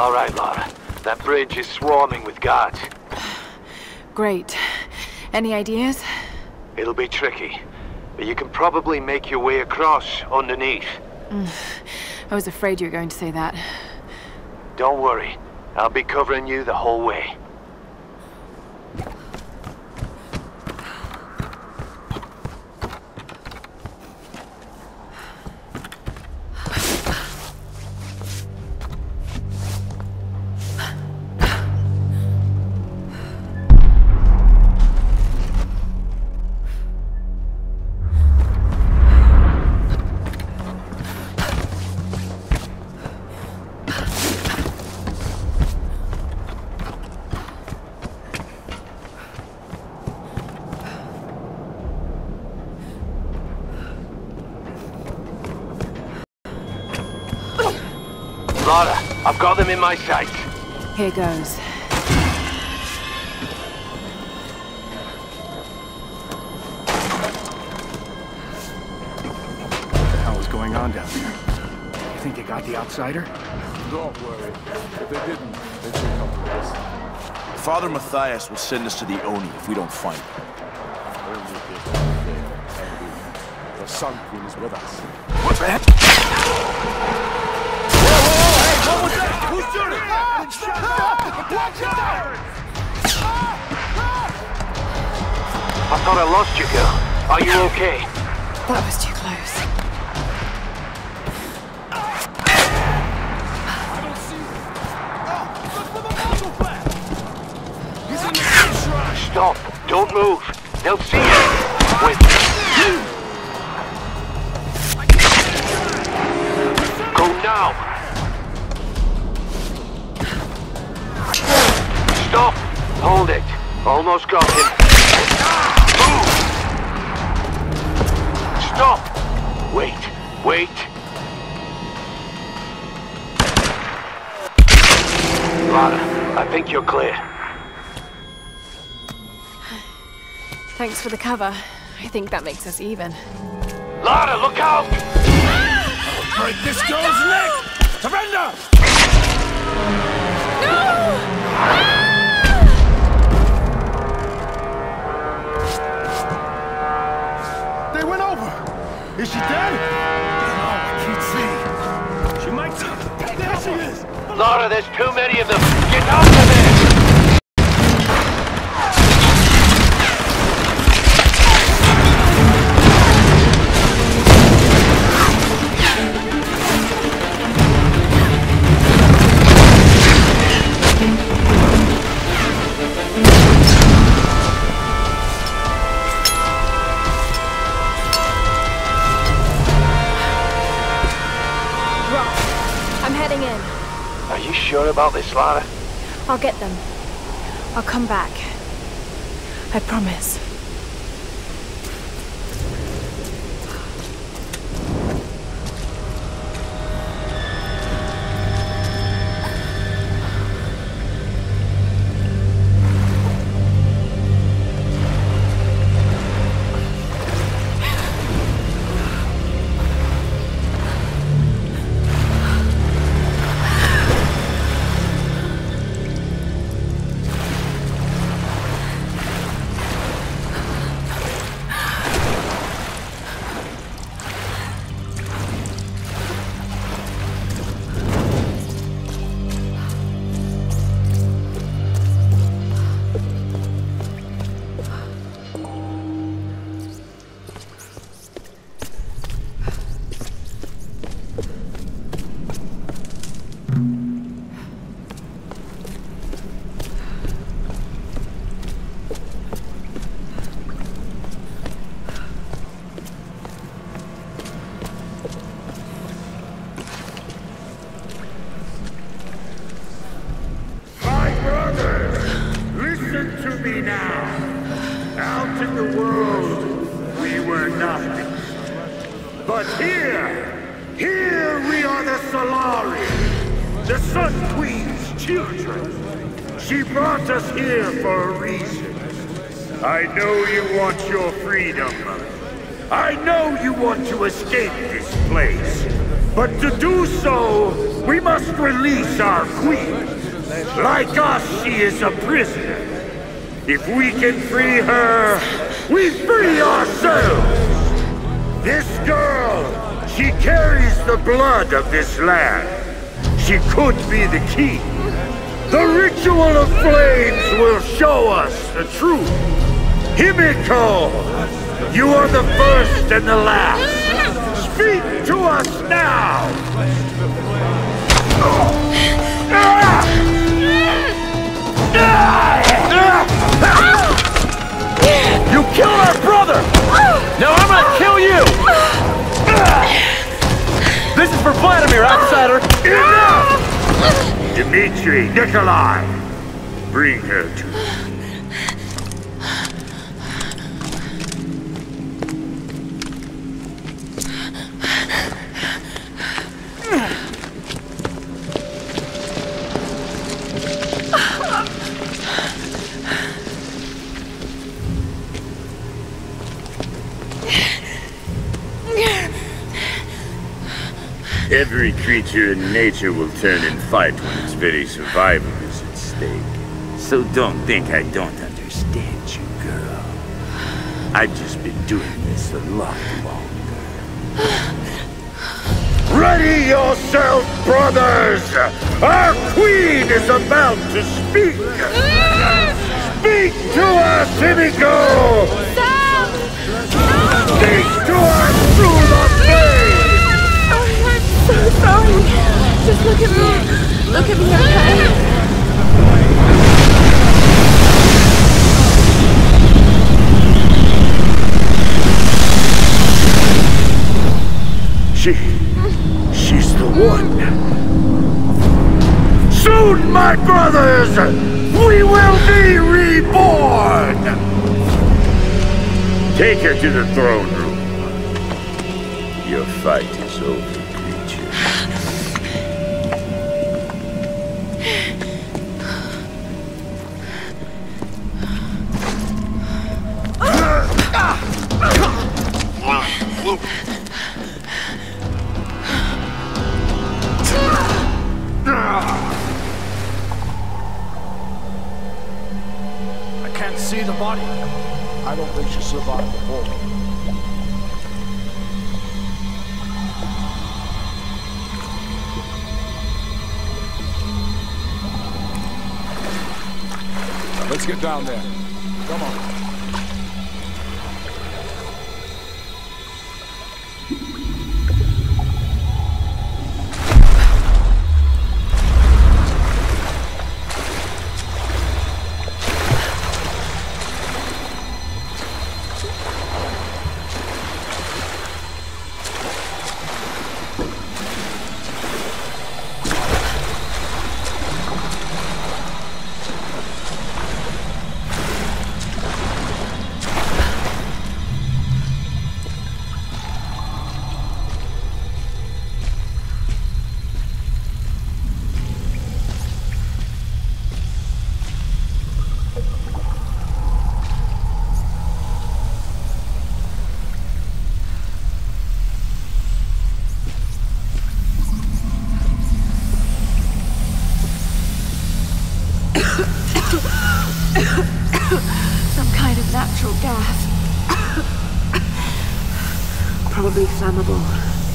All right, Lara. That bridge is swarming with guards. Great. Any ideas? It'll be tricky, but you can probably make your way across underneath. I was afraid you were going to say that. Don't worry. I'll be covering you the whole way. Lara, I've got them in my sight. Here goes. What the hell is going on down there? You think they got the outsider? Don't worry. If they didn't, they'd say come to us. Father Matthias will send us to the Oni if we don't find him. Only if they fail, and the Sun Queen is with us. What the heck? Who's shooting? Watch out! I thought I lost you, girl. Are you okay? That was too close. I don't see him. Look for the muzzle flap! He's in the shrine! Stop! Don't move! They'll see you! Wait! Go now! Stop! Hold it! Almost got him. Move! Stop! Wait! Wait! Lara, I think you're clear. Thanks for the cover. I think that makes us even. Lara, look out! Break this girl's neck! Surrender! They went over! Is she dead? No, I can't see. She might be. There she is! Lara, there's too many of them! Get out of there! I'm heading in. Are you sure about this, Lara? I'll get them. I'll come back. I promise. But here we are the Solari, the Sun Queen's children. She brought us here for a reason. I know you want your freedom. I know you want to escape this place. But to do so, We must release our queen. Like us, she is a prisoner. If we can free her, we free ourselves! This girl, she carries the blood of this land. She could be the key. The ritual of flames will show us the truth. Himiko, you are the first and the last. Speak to us now! You killed our brother! Now I'm gonna kill you! This is for Vladimir, outsider! Enough! Dmitri, Nikolai, bring her to me. Every creature in nature will turn and fight when its very survival is at stake. So don't think I don't understand you, girl. I've just been doing this a lot longer. Ready yourself, brothers! Our queen is about to speak! Speak to us, Himiko! Sam! Speak to us through the flame! So sorry. Just look at me. Look at me, okay? She's the one. Soon, my brothers, we will be reborn! Take her to the throne room. Your fight is over. I can't see the body. I don't think she survived the fall. Let's get down there. Come on. Some kind of natural gas. Probably flammable.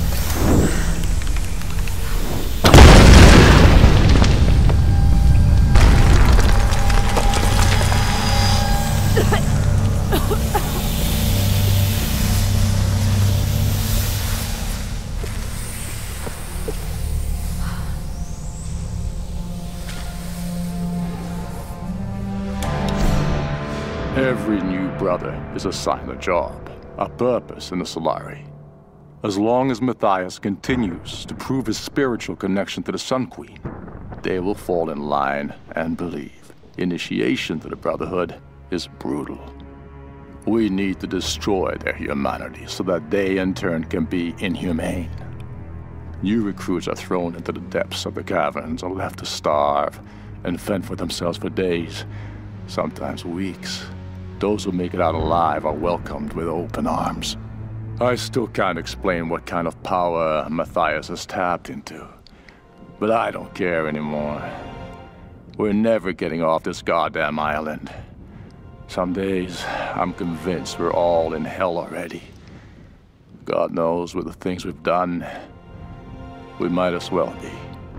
Every new brother is assigned a job, a purpose in the Solari. As long as Matthias continues to prove his spiritual connection to the Sun Queen, they will fall in line and believe. Initiation to the Brotherhood is brutal. We need to destroy their humanity so that they in turn can be inhumane. New recruits are thrown into the depths of the caverns or left to starve and fend for themselves for days, sometimes weeks. Those who make it out alive are welcomed with open arms. I still can't explain what kind of power Matthias has tapped into, But I don't care anymore. We're never getting off this goddamn island. Some days, I'm convinced we're all in hell already. God knows, with the things we've done, we might as well be.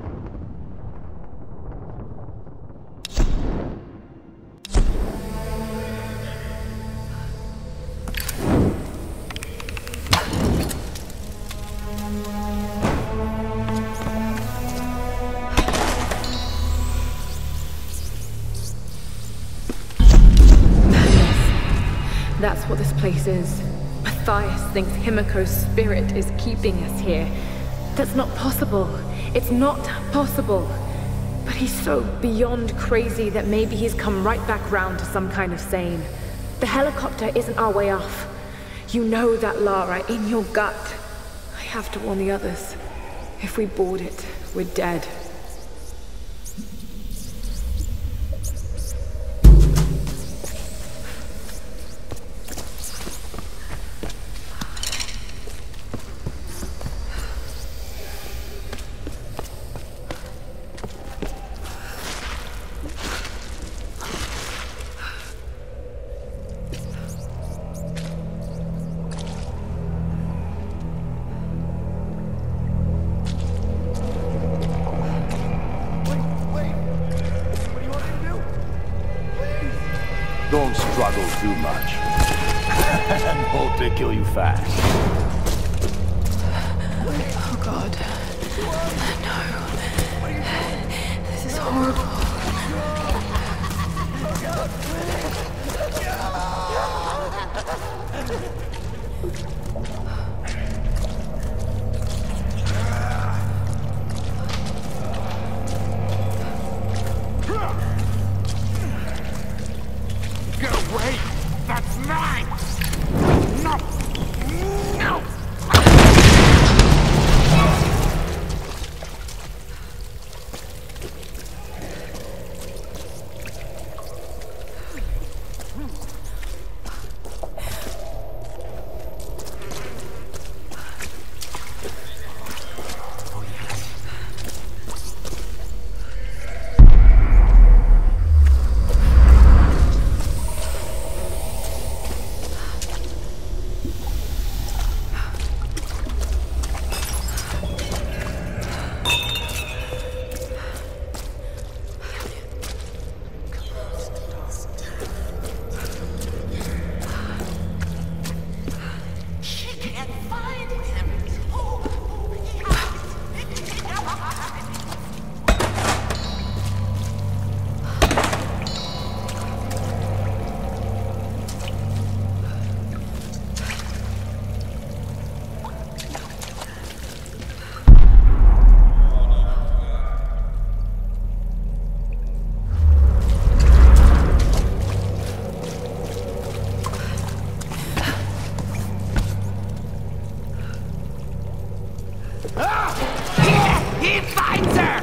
That's what this place is. Matthias thinks Himiko's spirit is keeping us here. That's not possible. It's not possible. But he's so beyond crazy that maybe he's come right back round to some kind of sane. The helicopter isn't our way off. You know that, Lara, in your gut. I have to warn the others. If we board it, we're dead. Don't struggle too much. And hope they kill you fast. Oh God. No. This is horrible. Get away! That's mine! No! No! He finds her!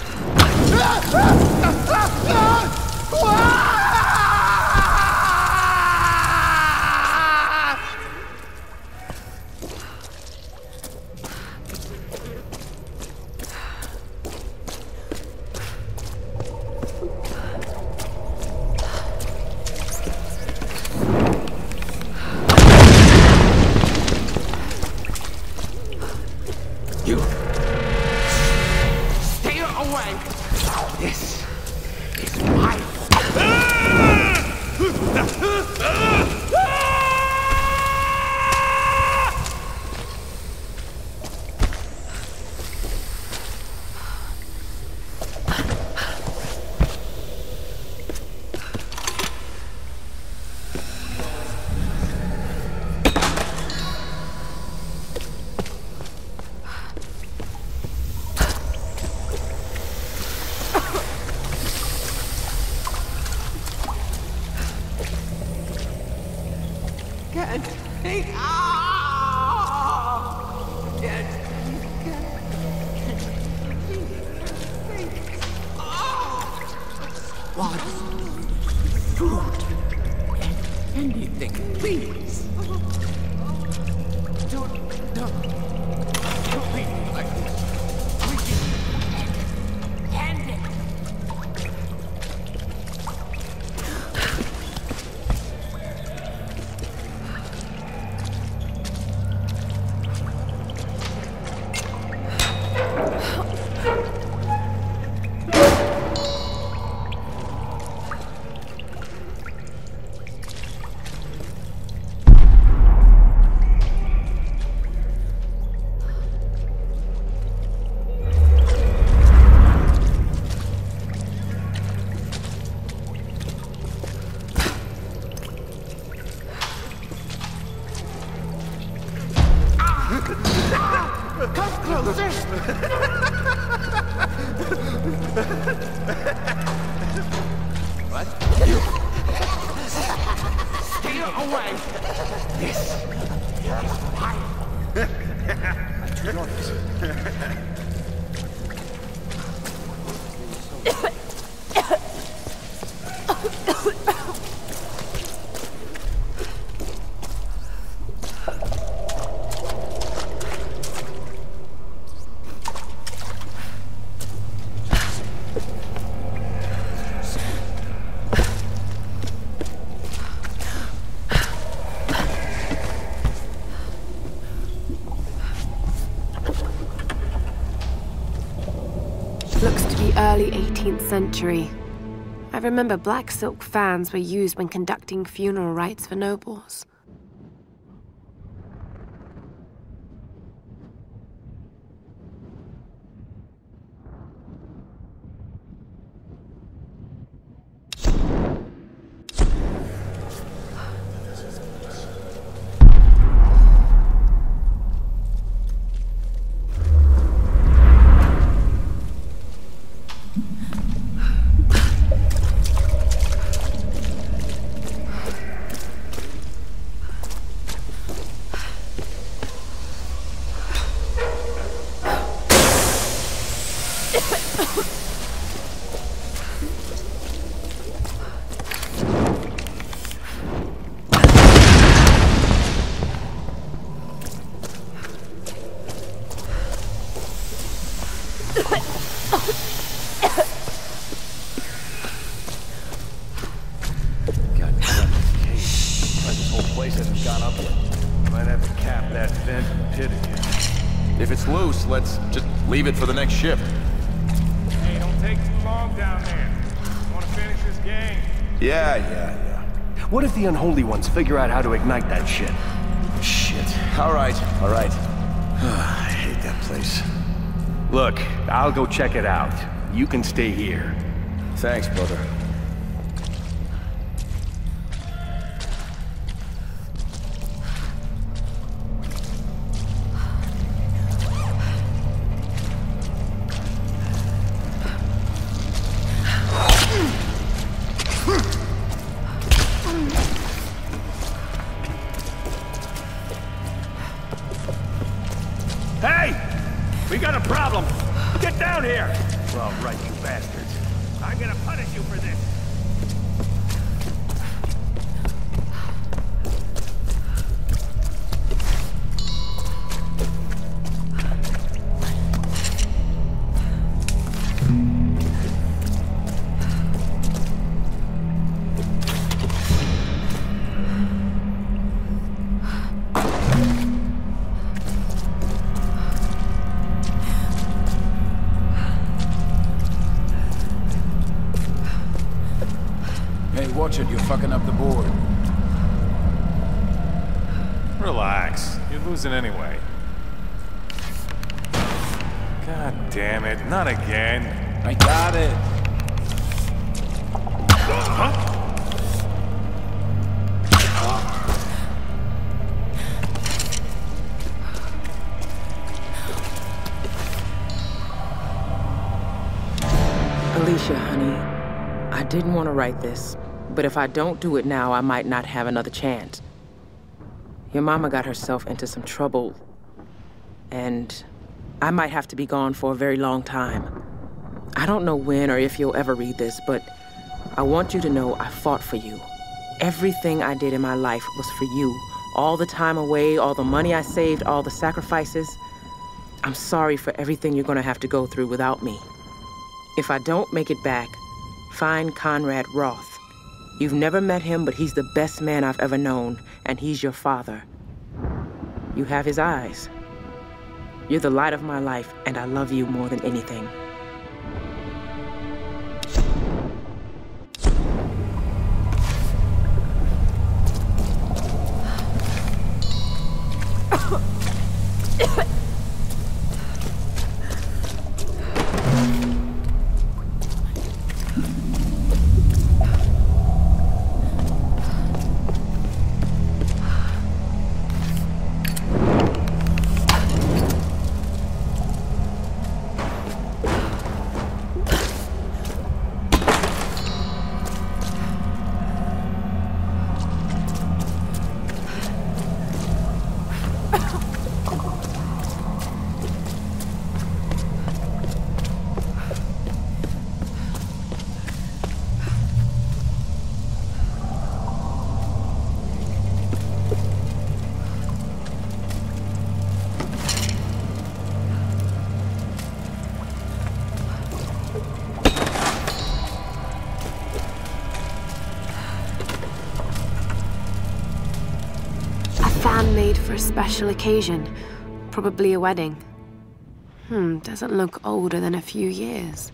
Stay away! This is my... Can't think. Water, food, and anything, please. Don't leave me like this. Come closer! What? Stay away! This is mine! Looks to be early 18th century. I remember black silk fans were used when conducting funeral rites for nobles. If it's loose, let's just leave it for the next shift. Hey, don't take too long down there. Want to finish this game? Yeah. What if the Unholy Ones figure out how to ignite that shit? Shit. All right. I hate that place. Look, I'll go check it out. You can stay here. Thanks, brother. Hey! We got a problem! Get down here! All right, you bastards. I'm gonna punish you for this. Watch it, you're fucking up the board. Relax. You're losing anyway. God damn it. Not again. I got it. Alicia, honey, I didn't want to write this. But if I don't do it now, I might not have another chance. Your mama got herself into some trouble, and I might have to be gone for a very long time. I don't know when or if you'll ever read this, but I want you to know I fought for you. Everything I did in my life was for you. All the time away, all the money I saved, all the sacrifices. I'm sorry for everything you're gonna have to go through without me. If I don't make it back, find Conrad Roth. You've never met him, but he's the best man I've ever known, and he's your father. You have his eyes. You're the light of my life, and I love you more than anything. something made for a special occasion. Probably a wedding. Doesn't look older than a few years.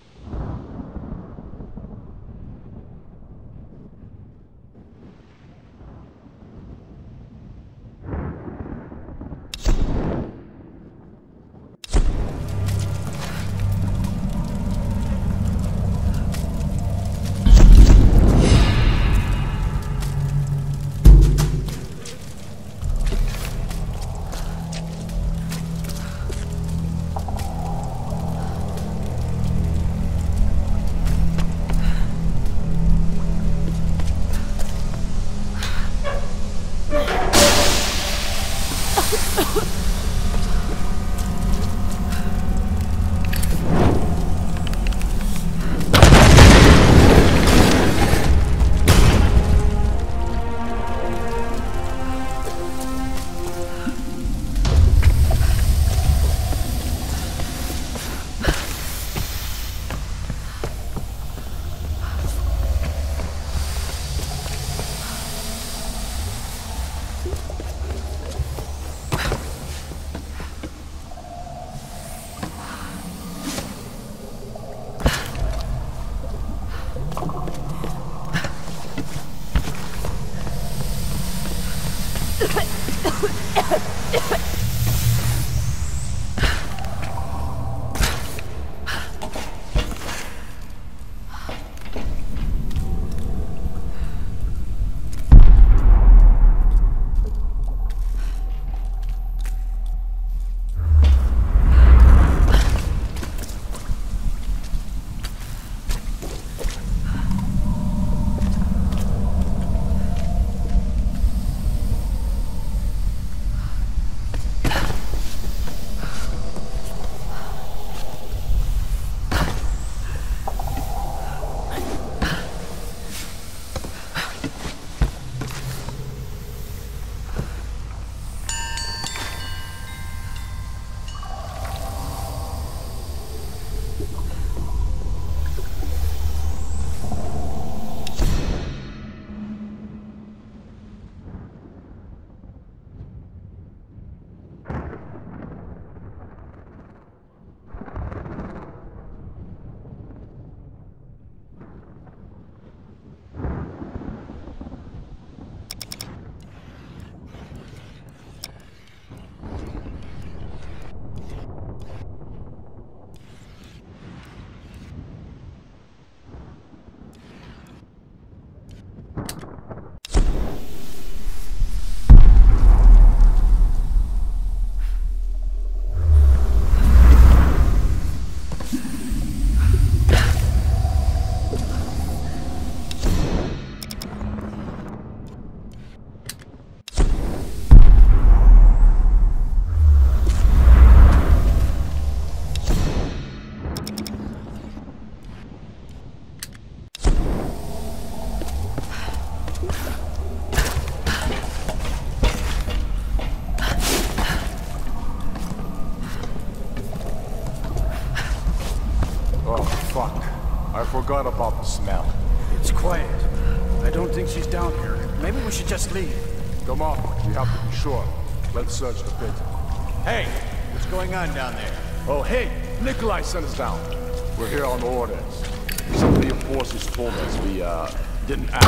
Forgot about the smell. It's quiet. I don't think she's down here. Maybe we should just leave. Come on, we have to be sure. Let's search the pit. Hey, what's going on down there? Oh, hey, Nikolai sent us down. We're here on orders. Some of the enforcers told us we, didn't act.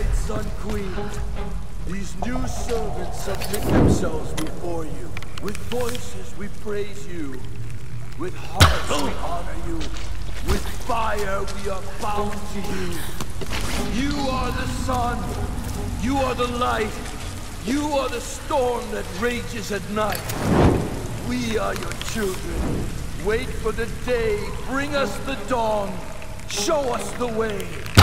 great Sun Queen, these new servants submit themselves before you. With voices we praise you. With hearts we honor you. With fire we are bound to you. You are the sun. You are the light. You are the storm that rages at night. We are your children. Wait for the day. Bring us the dawn. Show us the way.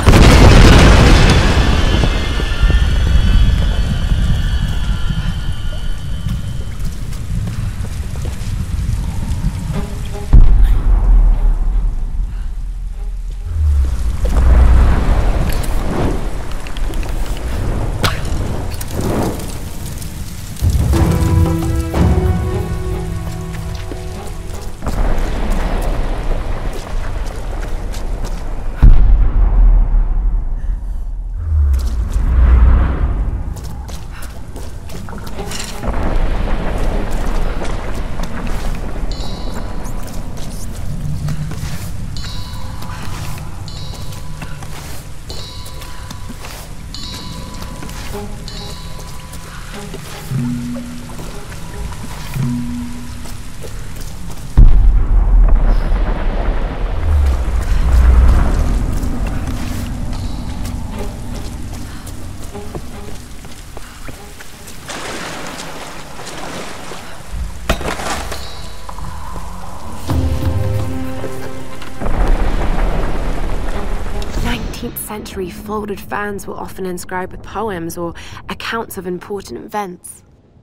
19th century folded fans were often inscribed with poems or accounts of important events.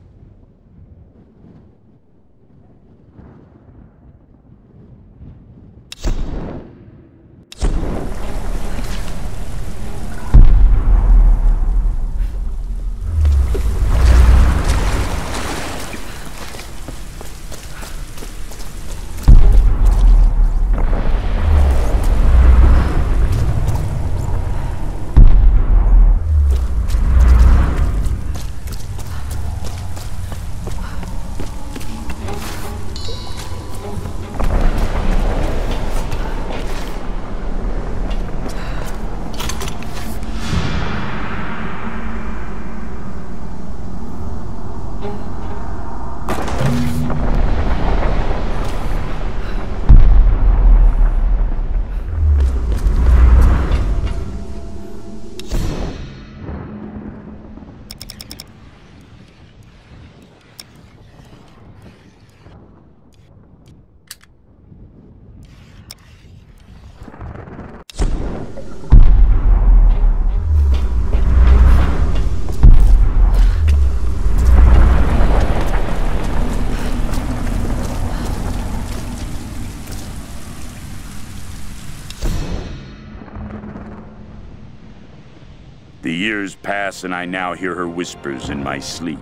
The years pass and I now hear her whispers in my sleep.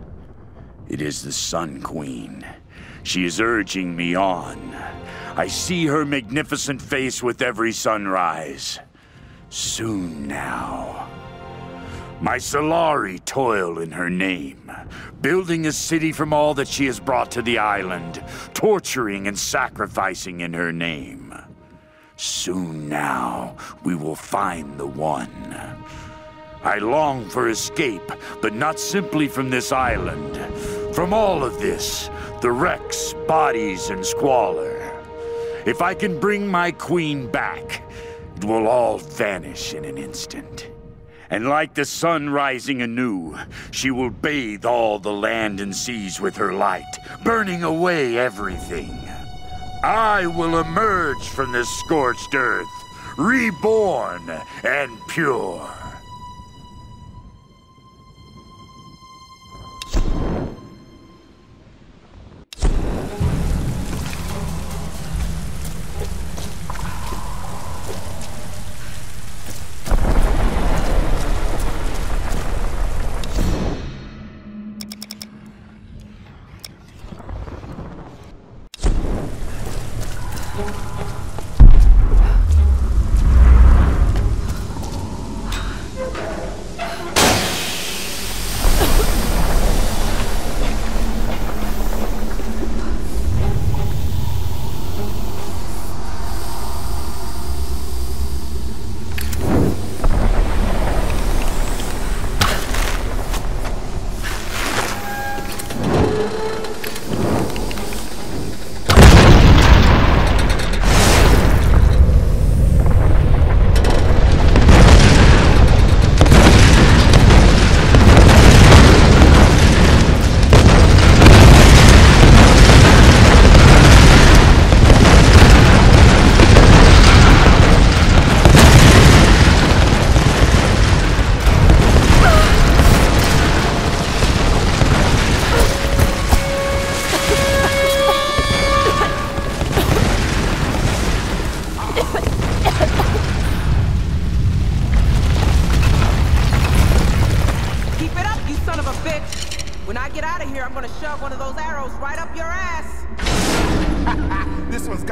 It is the Sun Queen. She is urging me on. I see her magnificent face with every sunrise. Soon now. My Solari toil in her name, building a city from all that she has brought to the island, torturing and sacrificing in her name. Soon now, we will find the one. I long for escape, but not simply from this island. From all of this, the wrecks, bodies, and squalor. If I can bring my queen back, it will all vanish in an instant. And like the sun rising anew, she will bathe all the land and seas with her light, burning away everything. I will emerge from this scorched earth, reborn and pure.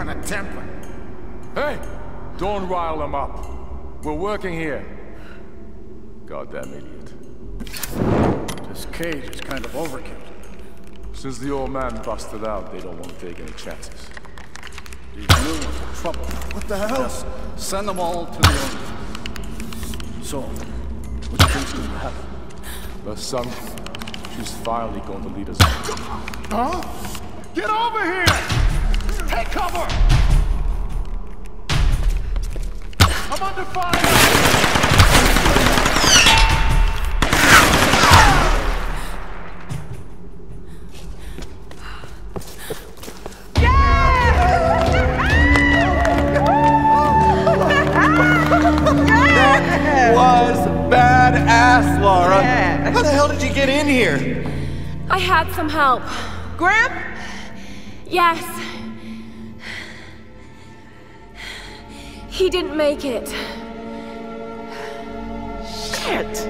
gonna temper. Hey! Don't rile them up. We're working here. Goddamn idiot. This cage is kind of overkill. Since the old man busted out, they don't want to take any chances. These new ones are trouble. What the hell? Just send them all to the owner. So, what do you think's going to happen? The Sun, she's finally going to lead us out. Huh? Get over here! Take cover! I'm under fire! Was badass, Lara. Yeah. How the hell did you get in here? I had some help. Gramp? Yes. He didn't make it. Shit!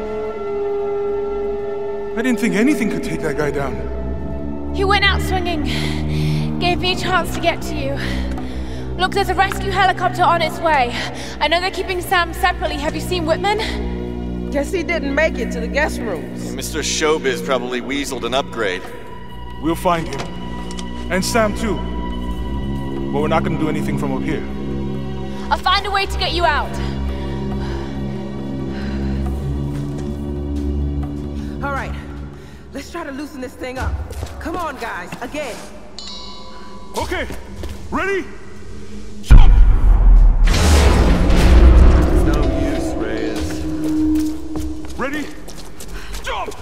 I didn't think anything could take that guy down. He went out swinging. Gave me a chance to get to you. Look, there's a rescue helicopter on its way. I know they're keeping Sam separately. Have you seen Whitman? Guess he didn't make it to the guest rooms. Mr. Showbiz probably weaseled an upgrade. We'll find him. And Sam too. But we're not gonna do anything from up here. I'll find a way to get you out. All right, let's try to loosen this thing up. Come on, guys, again. Okay, ready? Jump! No use, Reyes. Ready? Jump!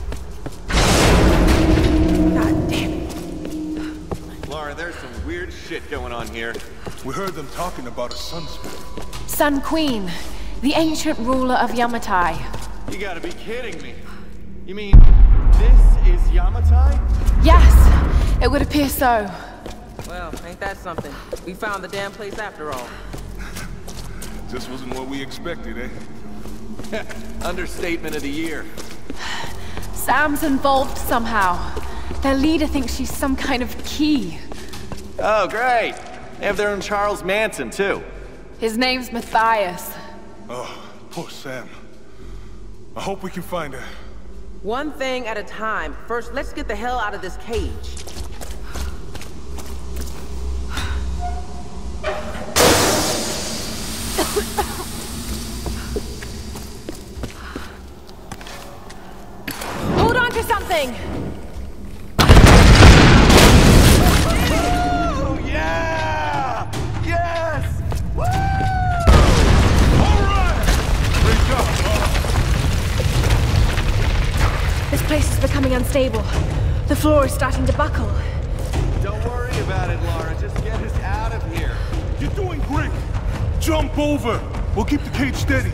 God damn it. Lara, there's some weird shit going on here. We heard them talking about a sun spirit. Sun Queen, the ancient ruler of Yamatai. You gotta be kidding me. You mean, this is Yamatai? Yes, it would appear so. Well, ain't that something? We found the damn place after all. This wasn't what we expected, eh? Understatement of the year. Sam's involved somehow. Their leader thinks she's some kind of key. Oh, great. They have their own Charles Manson, too. His name's Matthias. Oh, poor Sam. I hope we can find her. One thing at a time. First, let's get the hell out of this cage. Hold on to something! Oh, yeah! Yes! Woo! All right! Great job, This place is becoming unstable. The floor is starting to buckle. Don't worry about it, Lara. Just get us out of here. You're doing great. Jump over. We'll keep the cage steady.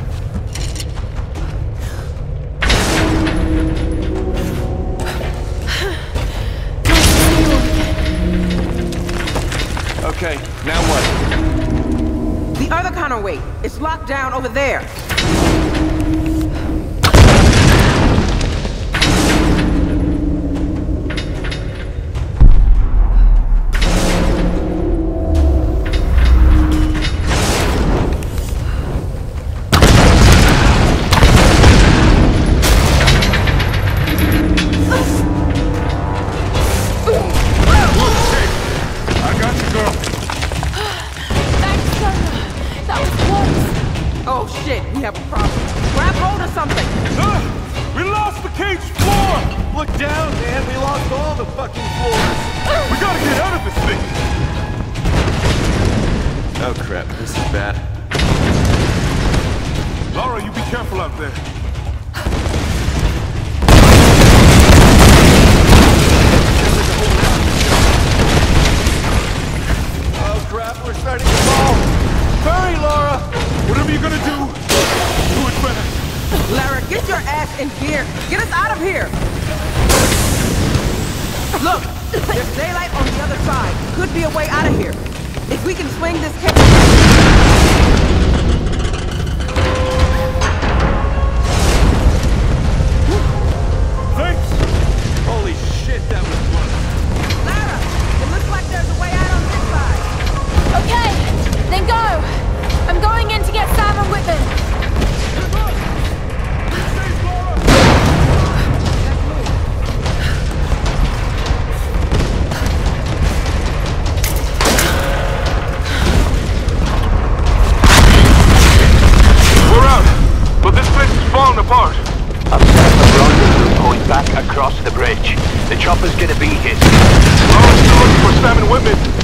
Okay, now what? The other counterweight. It's locked down over there. Holy shit, that was close. Lara, it looks like there's a way out on this side. bridge. The chopper's gonna be hit. Oh, still looking for Sam and Whitman.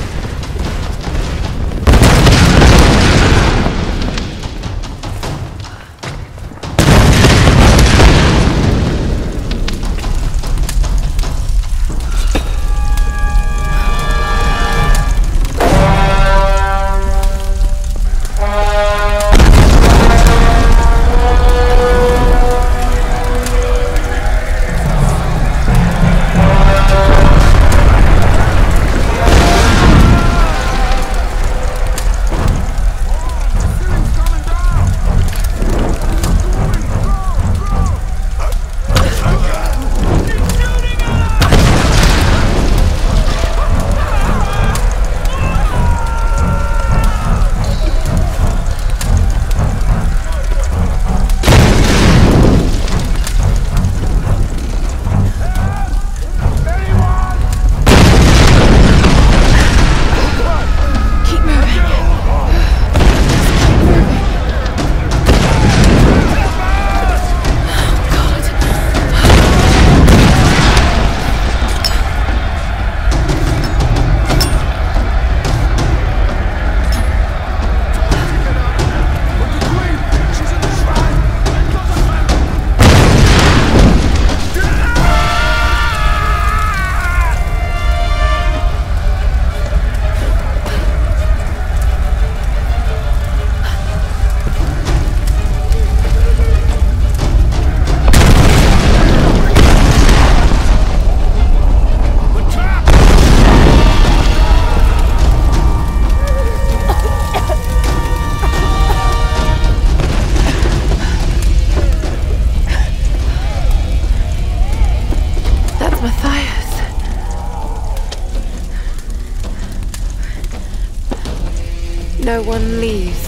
No one leaves.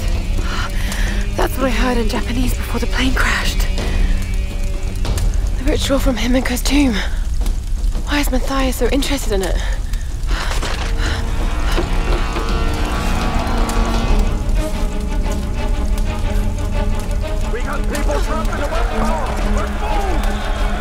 That's what I heard in Japanese before the plane crashed. The ritual from Himiko's tomb. Why is Matthias so interested in it? We got people trapped in the wet tower! Let's move!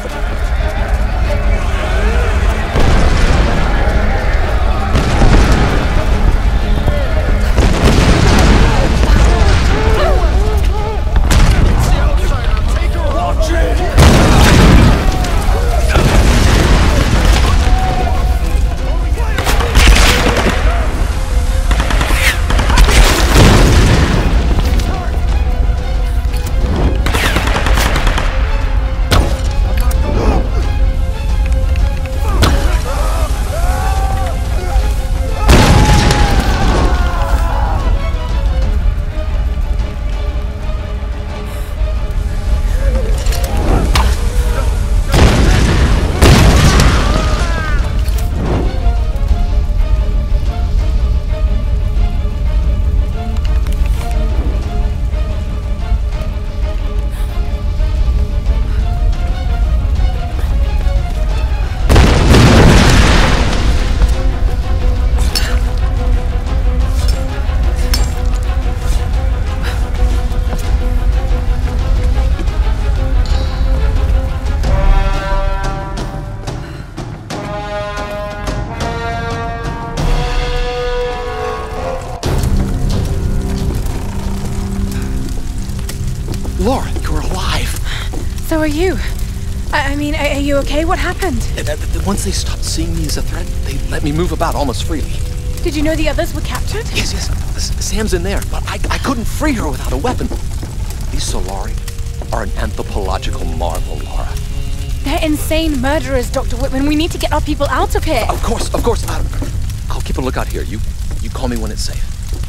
Laura, you're alive. So are you. I mean, are you okay? What happened? Once they stopped seeing me as a threat, they let me move about almost freely. Did you know the others were captured? Yes. Sam's in there, but I couldn't free her without a weapon. These Solari are an anthropological marvel, Laura. They're insane murderers, Dr. Whitman. We need to get our people out of here. Of course. I'll keep a lookout here. You call me when it's safe.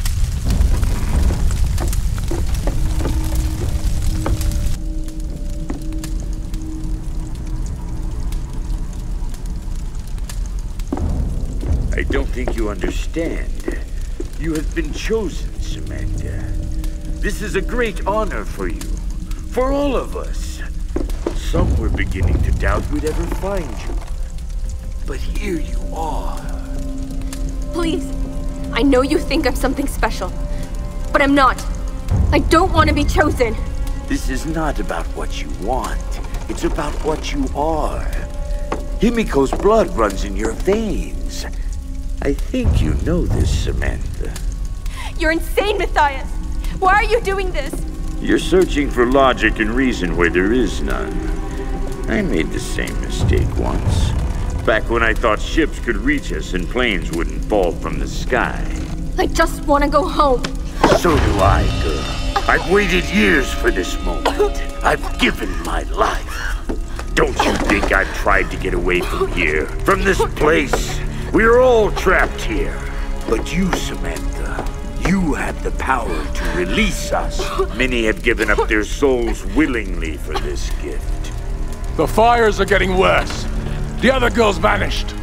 I don't think you understand. You have been chosen, Samantha. This is a great honor for you. For all of us. Some were beginning to doubt we'd ever find you. But here you are. Please. I know you think I'm something special. But I'm not. I don't want to be chosen. This is not about what you want. It's about what you are. Himiko's blood runs in your veins. I think you know this, Samantha. You're insane, Matthias! Why are you doing this? You're searching for logic and reason where there is none. I made the same mistake once. Back when I thought ships could reach us and planes wouldn't fall from the sky. I just want to go home. So do I, girl. I've waited years for this moment. I've given my life. Don't you think I've tried to get away from here? From this place? We're all trapped here. But you, Samantha, you have the power to release us. Many have given up their souls willingly for this gift. The fires are getting worse. The other girl's vanished.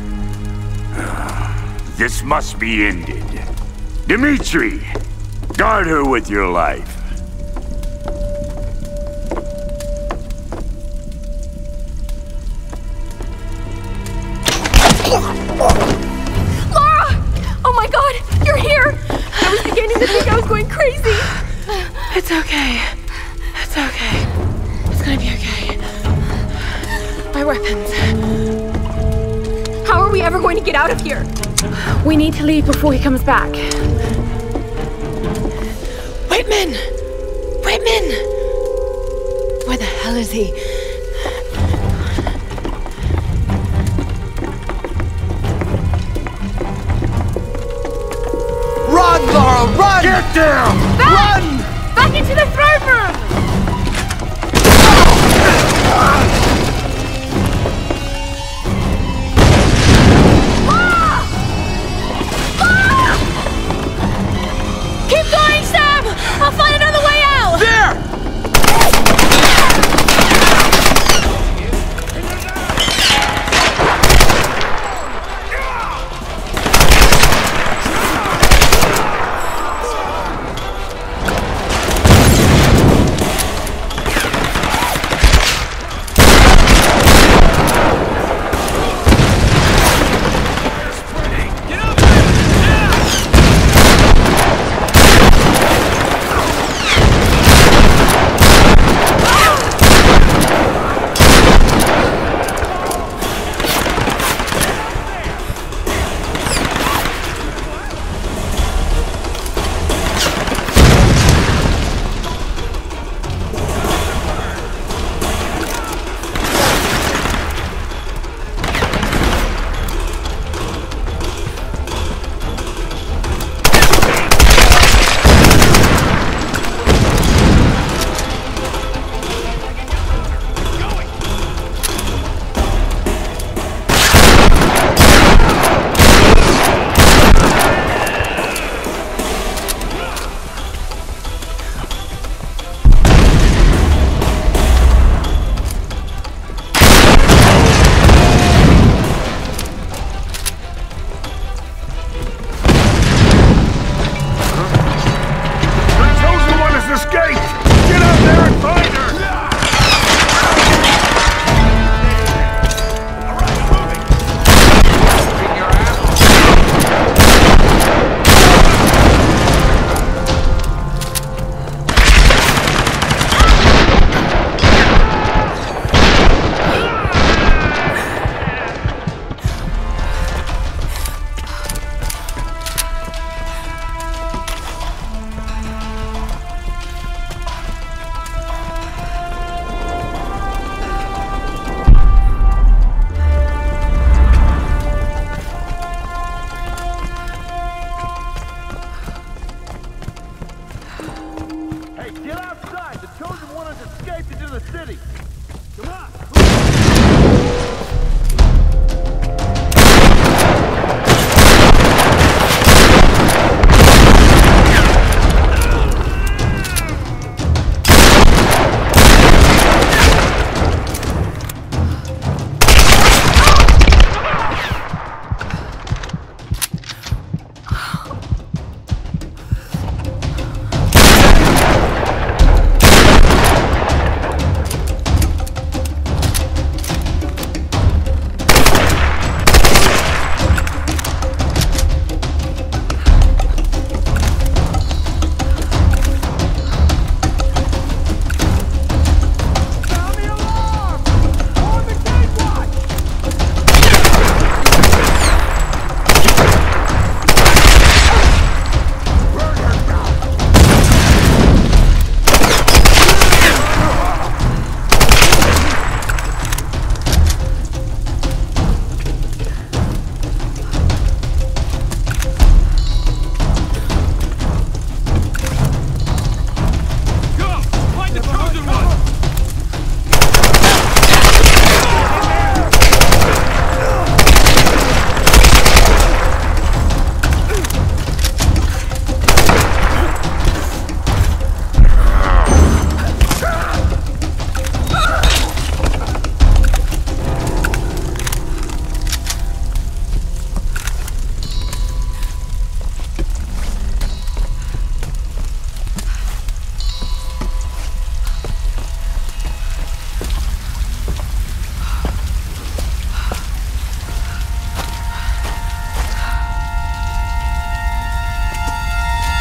This must be ended. Dimitri, guard her with your life. Lara! Oh my god, you're here! I was beginning to think I was going crazy. It's okay. It's okay. It's gonna be okay. My weapons. How are we ever going to get out of here? We need to leave before he comes back. Whitman! Whitman! Where the hell is he? Run, Lara, run! Get down! Back! Run! Back into the throne room! Keep going, Sam! I'll find another way out! There!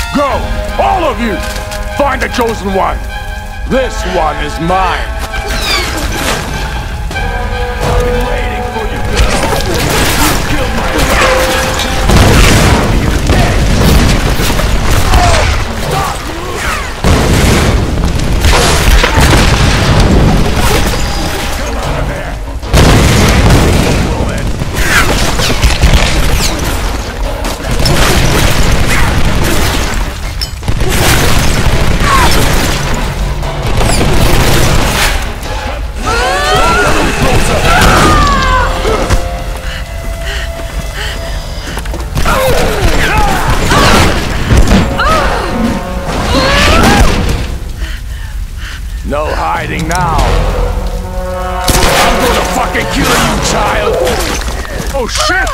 Go! All of you! Find the chosen one! This one is mine! I've been waiting for you, girl! You killed my no hiding now. I'm gonna fucking kill you, child! Oh shit!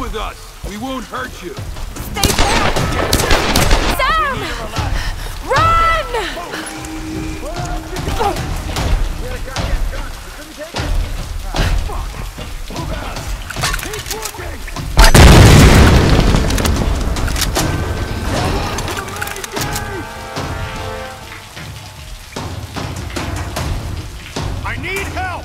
with us. We won't hurt you. Stay back! Sam! Run! I need help!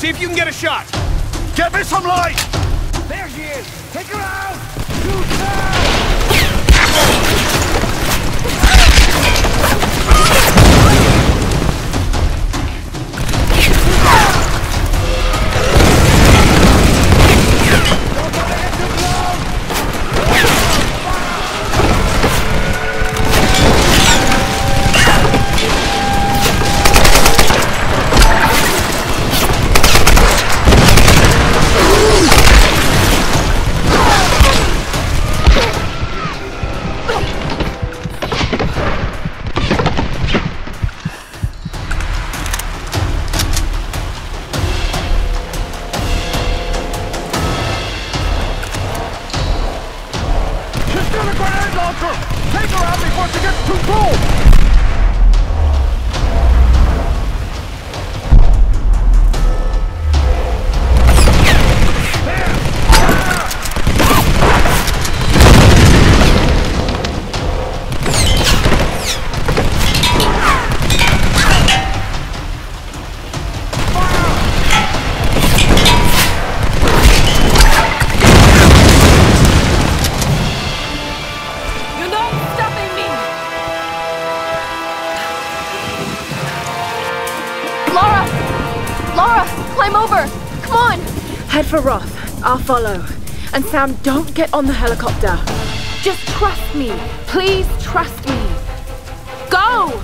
if you can get a shot. Get me some light! There she is! Take her out! Shoot her! Head for Roth. I'll follow. And Sam, don't get on the helicopter. Just trust me. Please trust me. Go!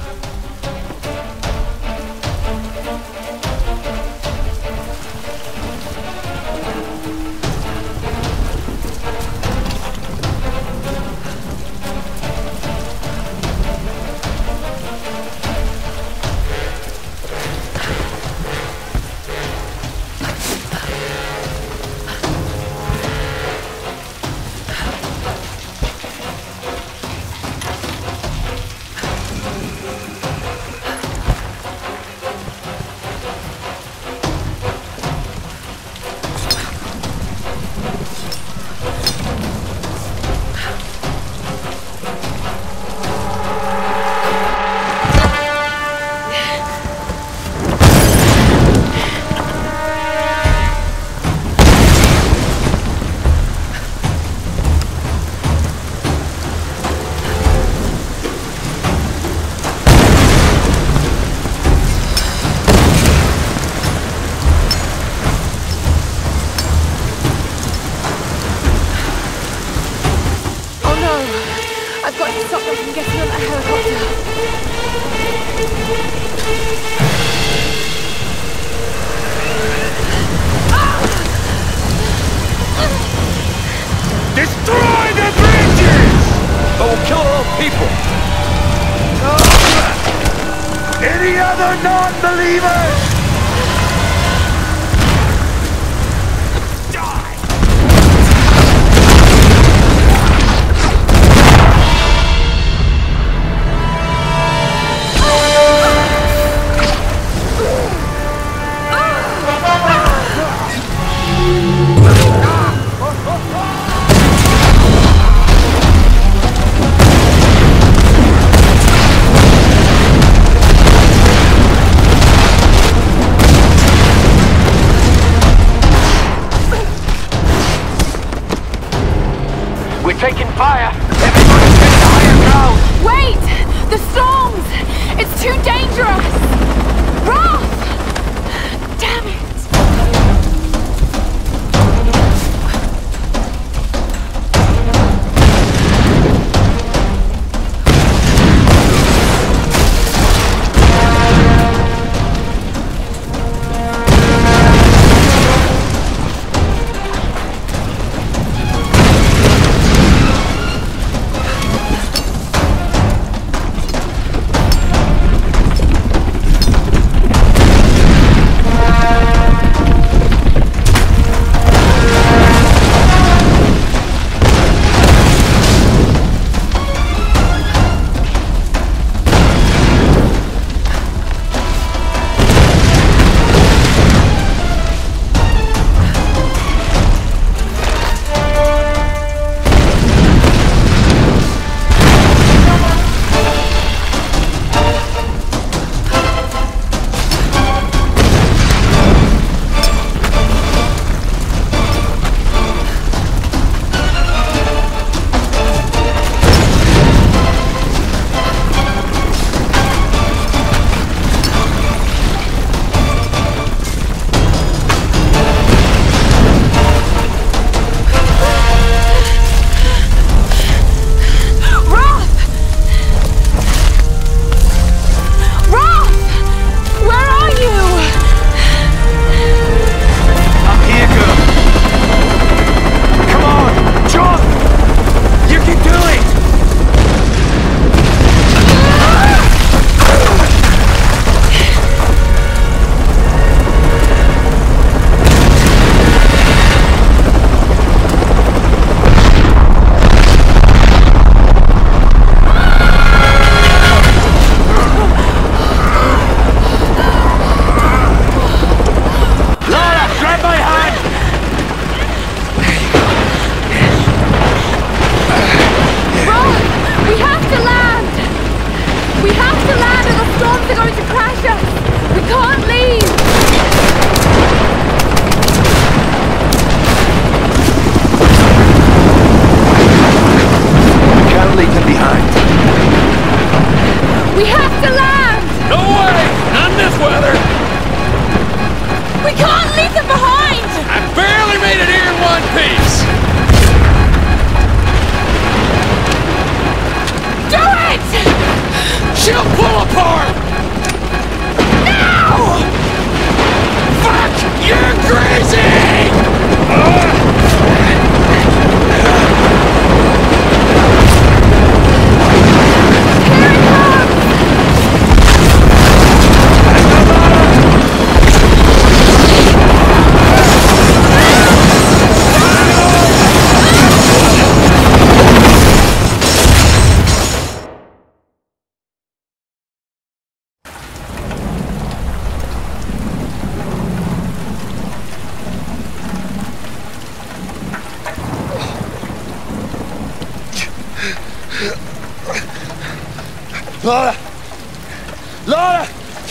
Taking fire! Everybody get to higher ground! Wait! The storms! It's too dangerous! Roth! Damn it! Lara! Lara!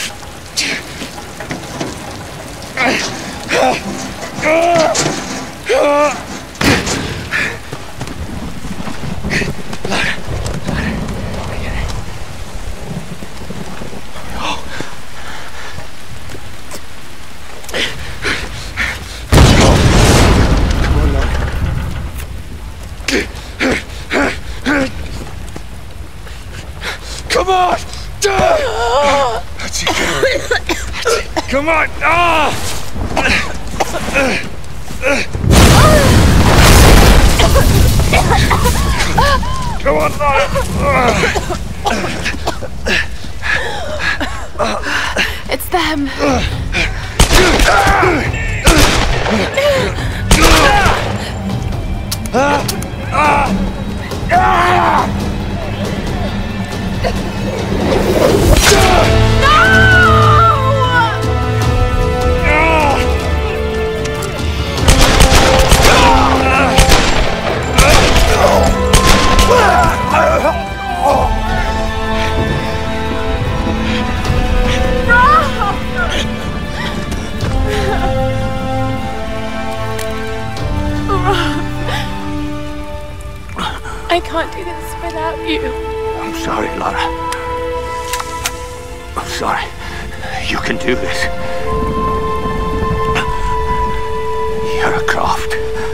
Come on! That's it. Come on! Come on, Lara! It's them. I can't do this without you. I'm sorry, Lara. I'm sorry. You can do this. You're a Croft.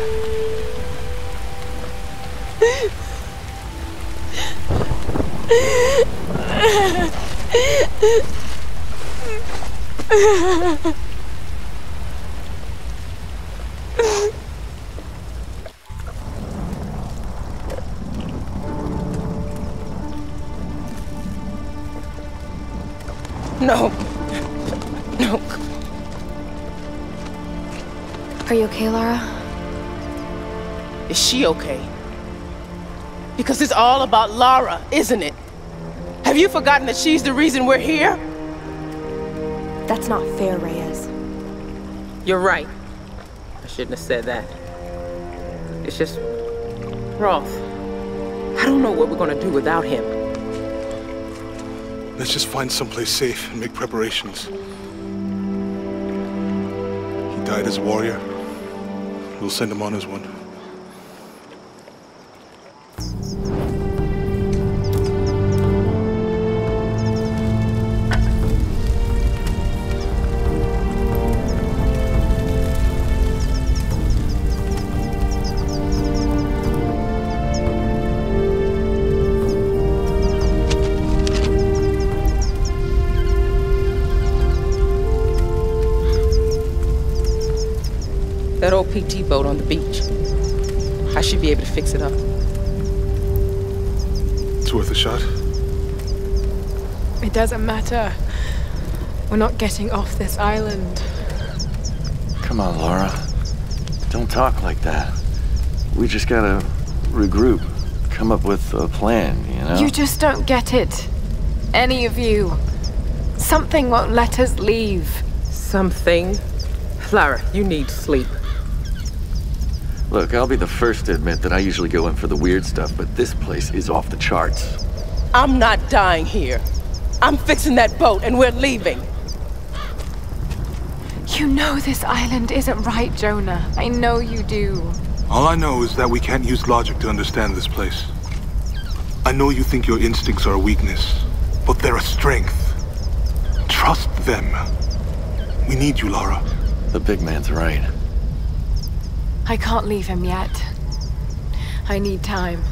No. No. Are you okay, Lara? Is she okay? Because it's all about Lara, isn't it? Have you forgotten that she's the reason we're here? That's not fair, Reyes. You're right. I shouldn't have said that. It's just... Roth. I don't know what we're gonna do without him. Let's just find someplace safe and make preparations. He died as a warrior. We'll send him on as one. That old PT boat on the beach. I should be able to fix it up. It's worth a shot. It doesn't matter. We're not getting off this island. Come on, Lara. Don't talk like that. We just gotta regroup. Come up with a plan, you know? You just don't get it. Any of you. Something won't let us leave. Something? Lara, you need sleep. Look, I'll be the first to admit that I usually go in for the weird stuff, but this place is off the charts. I'm not dying here. I'm fixing that boat and we're leaving. You know this island isn't right, Jonah. I know you do. All I know is that we can't use logic to understand this place. I know you think your instincts are a weakness, but they're a strength. Trust them. We need you, Lara. The big man's right. I can't leave him yet. I need time.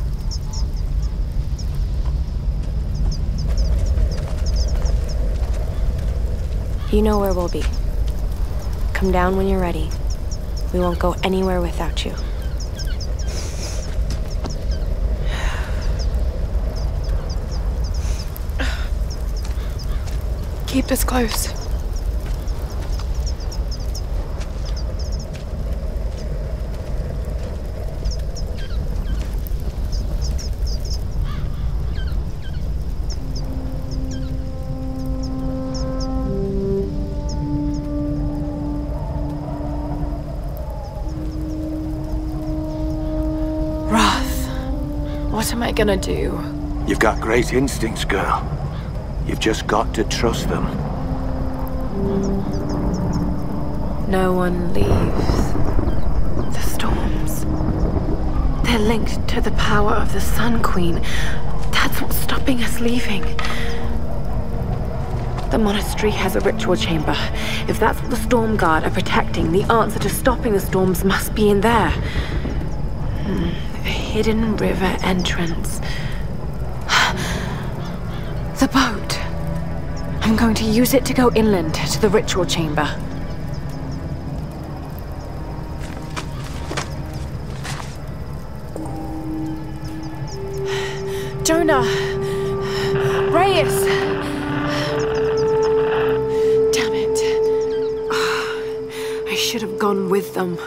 You know where we'll be. Come down when you're ready. We won't go anywhere without you. Keep us close. What am I gonna do? You've got great instincts, girl. You've just got to trust them. No one leaves. The storms. They're linked to the power of the Sun Queen. That's what's stopping us leaving. The monastery has a ritual chamber. If that's what the Storm Guard are protecting, the answer to stopping the storms must be in there. A hidden river entrance. The boat. I'm going to use it to go inland to the ritual chamber. Jonah! Reyes! Damn it. I should have gone with them.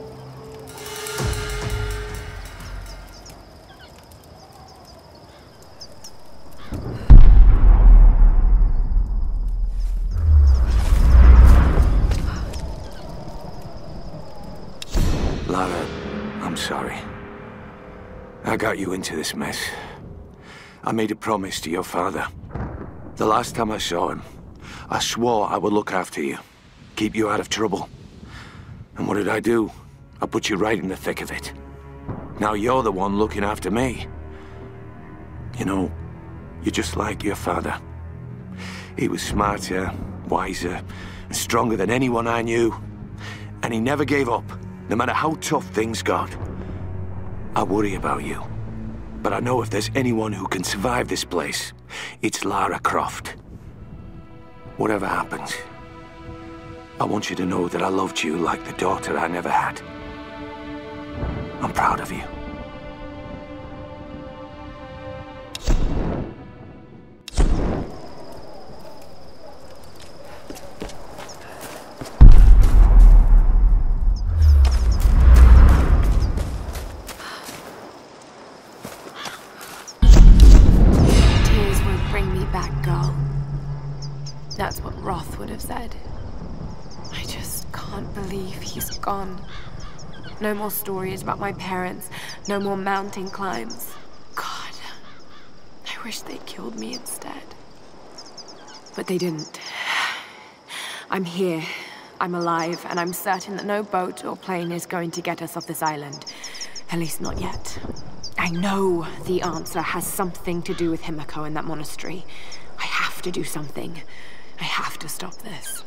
Lara, I'm sorry. I got you into this mess. I made a promise to your father. The last time I saw him, I swore I would look after you, keep you out of trouble. And what did I do? I put you right in the thick of it. Now you're the one looking after me. You know, you're just like your father. He was smarter, wiser, and stronger than anyone I knew. And he never gave up, no matter how tough things got. I worry about you. But I know if there's anyone who can survive this place, it's Lara Croft. Whatever happens, I want you to know that I loved you like the daughter I never had. I'm proud of you. That's what Roth would have said. I just can't believe he's gone. No more stories about my parents. No more mountain climbs. God, I wish they killed me instead. But they didn't. I'm here. I'm alive, and I'm certain that no boat or plane is going to get us off this island. At least not yet. I know the answer has something to do with Himiko and that monastery. I have to do something. I have to stop this.